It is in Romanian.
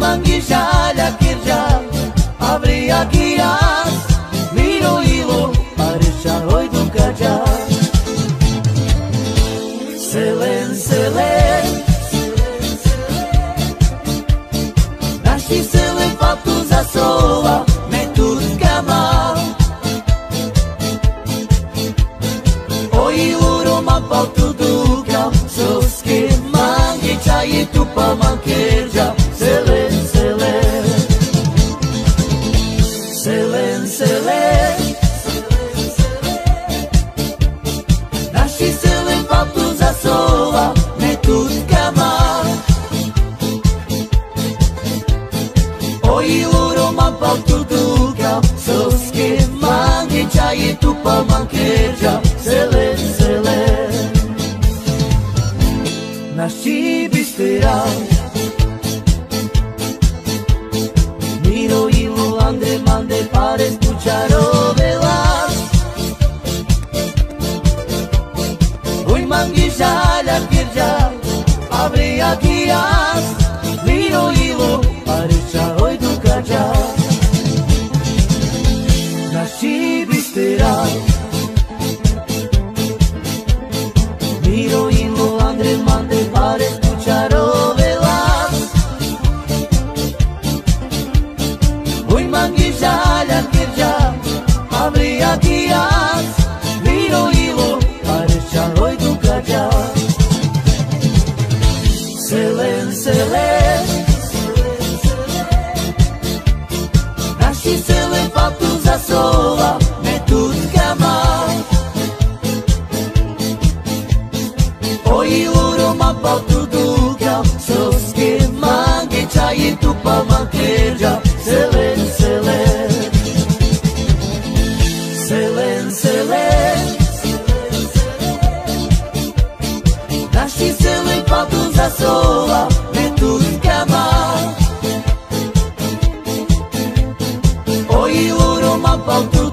mangijalha kirja abria guias miro ilo arisha oi do kaja selen selen nashi selen fatus a sola metut kama oi luro ma pautu duka soske mangi chai tu pa mankerja selen selen selen selen nashi selen fatus a sola metut kama oi luro ma pautu duka soske mangi chai tu pa mankerja selen selen nashi bistera miro ilo ande mande para escuchar o velar oi mangijalha kirja abria guias miro ilo arisha oi do kaja nashi bistera miro ilo ande mande para escuchar o velar oi mangijalha kirja abria guias miro ilo arisha oi do kaja selen selen nashi selen fatus a sola metut kama oi luro ma pautu duka soske mangi chai tu pa mankerja selen selen selen selen nashi selen fatus a sola metut kama oi luro ma pautu